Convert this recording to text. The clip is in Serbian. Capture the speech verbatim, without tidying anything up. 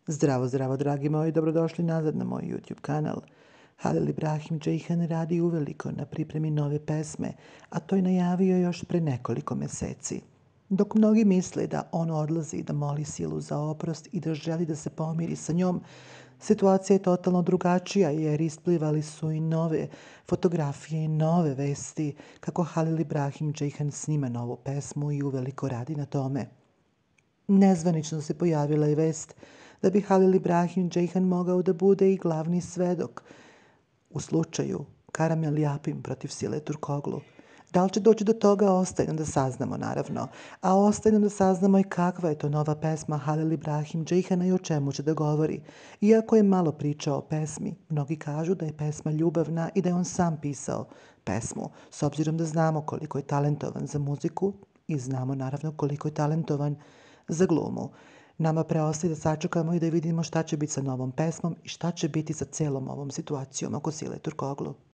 Zdravo, zdravo, dragi moji, dobrodošli nazad na moj YouTube kanal. Halil Ibrahim Džejhan radi uveliko na pripremi nove pesme, a to je najavio još pre nekoliko meseci. Dok mnogi misle da on odlazi da moli silu za oprost i da želi da se pomiri sa njom, situacija je totalno drugačija jer isplivali su i nove fotografije i nove vesti kako Halil Ibrahim Džejhan snima novu pesmu i uveliko radi na tome. Nezvanično se pojavila i vest da bi Halil Ibrahim Džejhan mogao da bude i glavni svedok u slučaju Karamel Japin protiv Sile Turkoglu. Da li će doći do toga, ostaje nam da saznamo, naravno. A ostaje nam da saznamo i kakva je to nova pesma Halil Ibrahim Džejhana i o čemu će da govori. Iako je malo pričao o pesmi, mnogi kažu da je pesma ljubavna i da je on sam pisao pesmu, s obzirom da znamo koliko je talentovan za muziku i znamo naravno koliko je talentovan za glumu. Nama preostaje da sačekamo i da vidimo šta će biti sa novom pesmom i šta će biti sa celom ovom situacijom oko Sile Turkoglu.